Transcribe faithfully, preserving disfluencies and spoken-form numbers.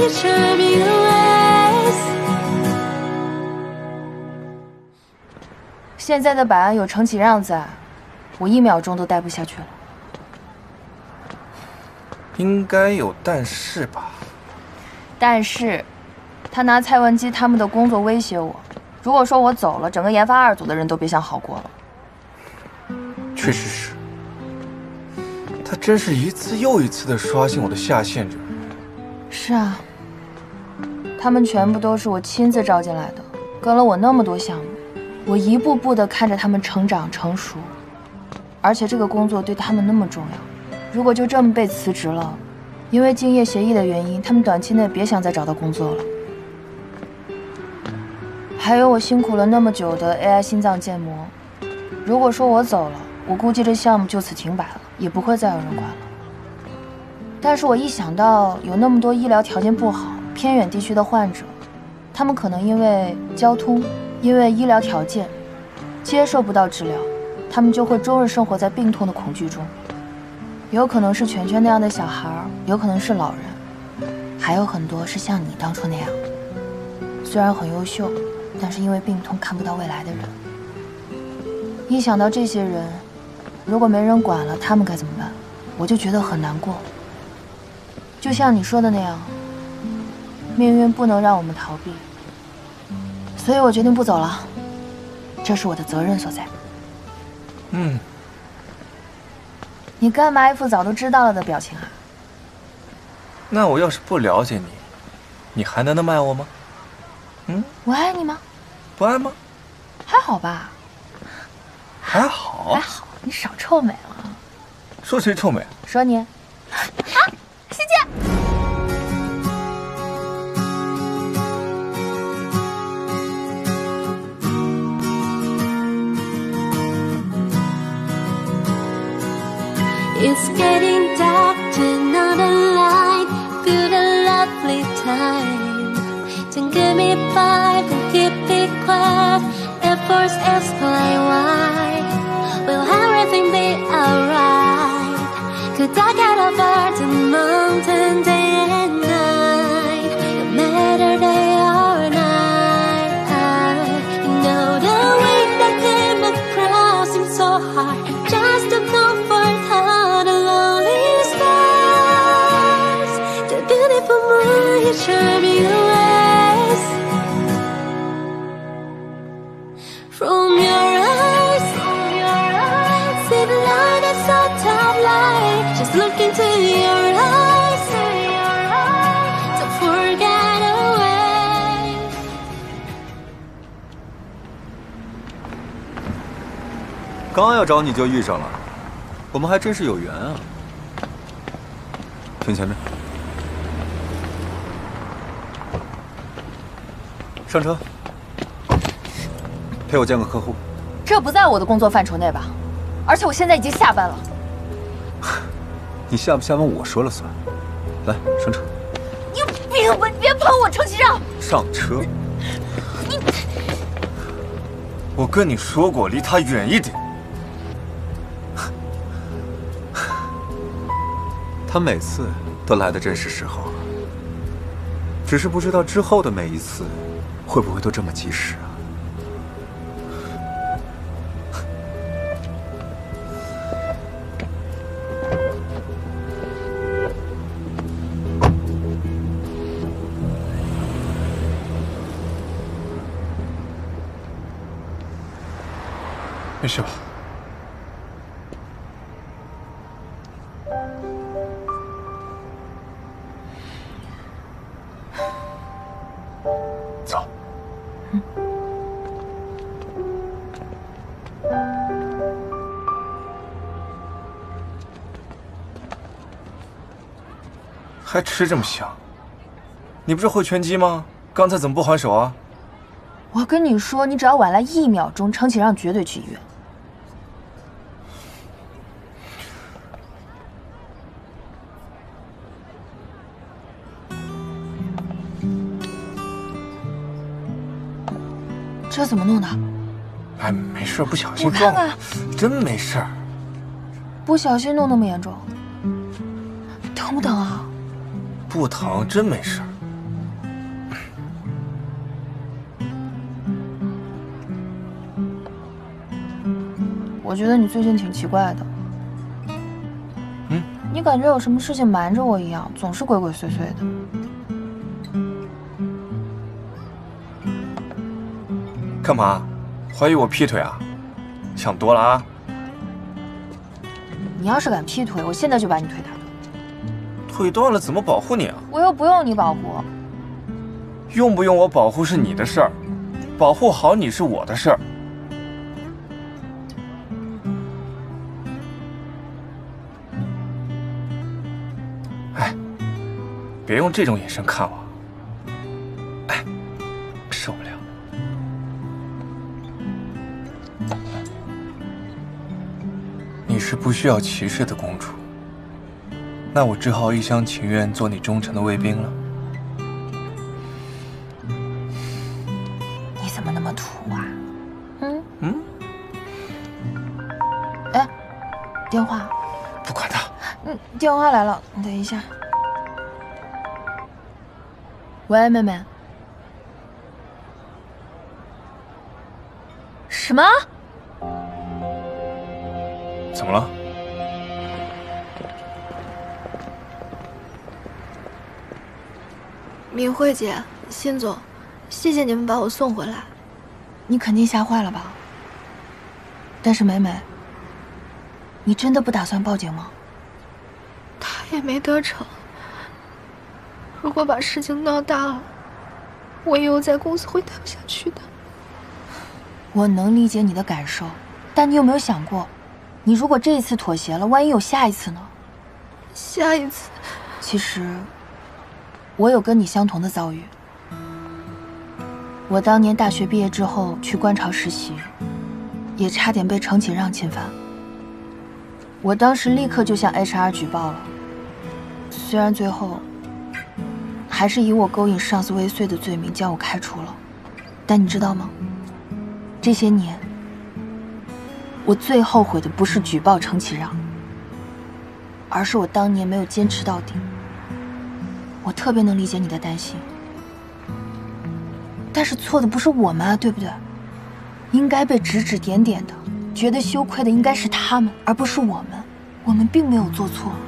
现在的百安有程启让在，我一秒钟都待不下去了。 应该有但是吧？ 但是，他拿蔡文姬他们的工作威胁我，如果说我走了，整个研发二组的人都别想好过了。 确实是，他真是一次又一次的刷新我的下线者。 是啊，他们全部都是我亲自招进来的，跟了我那么多项目。 我一步步地看着他们成长成熟，而且这个工作对他们那么重要，如果就这么被辞职了，因为竞业协议的原因，他们短期内别想再找到工作了。还有我辛苦了那么久的 A I 心脏建模，如果说我走了，我估计这项目就此停摆了，也不会再有人管了。但是我一想到有那么多医疗条件不好、偏远地区的患者，他们可能因为交通。 因为医疗条件接受不到治疗，他们就会终日生活在病痛的恐惧中。有可能是全全那样的小孩，有可能是老人，还有很多是像你当初那样，虽然很优秀，但是因为病痛看不到未来的人。一想到这些人，如果没人管了，他们该怎么办？我就觉得很难过。就像你说的那样，命运不能让我们逃避。 所以我决定不走了，这是我的责任所在。 嗯， 你干嘛一副早都知道了的表情啊？ 那我要是不了解你，你还能那么爱我吗？嗯， 我爱你吗？ 不爱吗？ 还好吧。 还好。 还好，你少臭美了。 说谁臭美？ 说你。啊，西姐。 It's getting dark, turn on the light, feel the lovely time. Don't give me five and keep it quiet. Air Force S fly wide. Will everything be alright? Could I get over the mountain day and night? No matter day or night. You know the wind that came across seems so hard. Just to comfort her. Charming ways from your eyes, see the light that's so top light. Just look into your eyes, don't forget away. 刚要找你就遇上了，我们还真是有缘啊！听前面。 上车，陪我见个客户。 这不在我的工作范畴内吧？而且我现在已经下班了。 你下不下班我说了算。来，上车。 你有病吧？你别碰我，程启让。 上车。 你， 我跟你说过，离他远一点。 他每次都来的正是时候，只是不知道之后的每一次。 会不会都这么及时啊？ 没事吧？走。 还吃这么香？你不是会拳击吗？刚才怎么不还手啊？ 我跟你说，你只要晚来一秒钟，程启让绝对去医院。这怎么弄的？ 哎，没事，不小心我看看， 真没事。 不小心弄那么严重，疼不疼啊？ 不疼，真没事。 我觉得你最近挺奇怪的。 嗯？ 你感觉有什么事情瞒着我一样，总是鬼鬼祟祟的。 干嘛？怀疑我劈腿啊？想多了啊！ 你要是敢劈腿，我现在就把你腿打断。 腿断了怎么保护你啊？ 我又不用你保护。 用不用我保护是你的事儿，保护好你是我的事儿。哎，别用这种眼神看我，哎，受不了。你是不需要骑士的公主，那我只好一厢情愿做你忠诚的卫兵了。 你怎么那么土啊？嗯嗯。 哎，电话。 不管他。 嗯，电话来了，你等一下。喂，妹妹。什么？ 怎么了？ 明慧姐，辛总，谢谢你们把我送回来。 你肯定吓坏了吧？但是美美，你真的不打算报警吗？ 他也没得逞。如果把事情闹大了，我以后在公司会待不下去的。 我能理解你的感受，但你有没有想过，你如果这一次妥协了，万一有下一次呢？ 下一次， 其实我有跟你相同的遭遇。我当年大学毕业之后去观潮实习，也差点被程启让侵犯。我当时立刻就向 H R 举报了，虽然最后还是以我勾引上司未遂的罪名将我开除了，但你知道吗？这些年，我最后悔的不是举报程启让，而是我当年没有坚持到底。我特别能理解你的担心，但是错的不是我们啊，对不对？应该被指指点点的，觉得羞愧的应该是他们，而不是我们。我们并没有做错。